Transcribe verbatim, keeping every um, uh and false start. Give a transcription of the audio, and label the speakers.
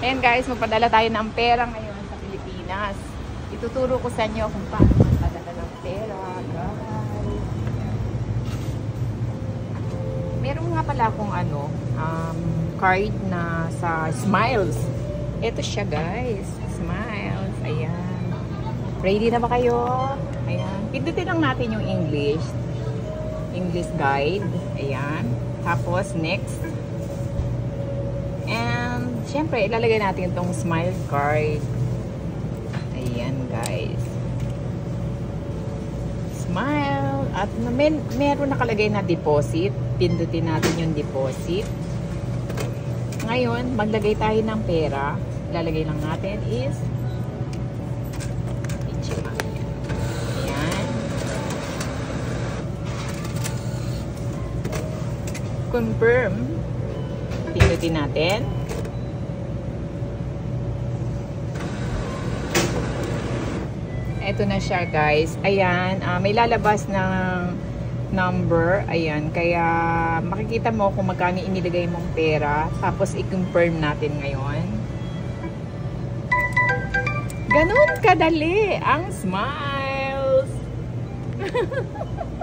Speaker 1: Ayan guys, magpadala tayo ng pera ngayon sa Pilipinas. Ituturo ko sa inyo kung paano magpadala ng pera, guys. Meron nga pala akong ano, um, card na sa Smiles. Ito siya guys, Smiles. Ayan. Ready na ba kayo? Ayan. Pindutin lang natin yung English. English guide. Ayan. Tapos next. And syempre, ilalagay natin itong Smile card. Ayan guys. Smile. At may, meron nakalagay na deposit. Pindutin natin yung deposit. Ngayon, maglagay tayo ng pera. Ilalagay lang natin is Ichima. Ayan. Confirm. Pindutin natin. Ito na siya guys. Ayan. Uh, may lalabas ng number. Ayan. Kaya makikita mo kung magkano inilagay mong pera. Tapos i-confirm natin ngayon. Ganun kadali ang Smiles.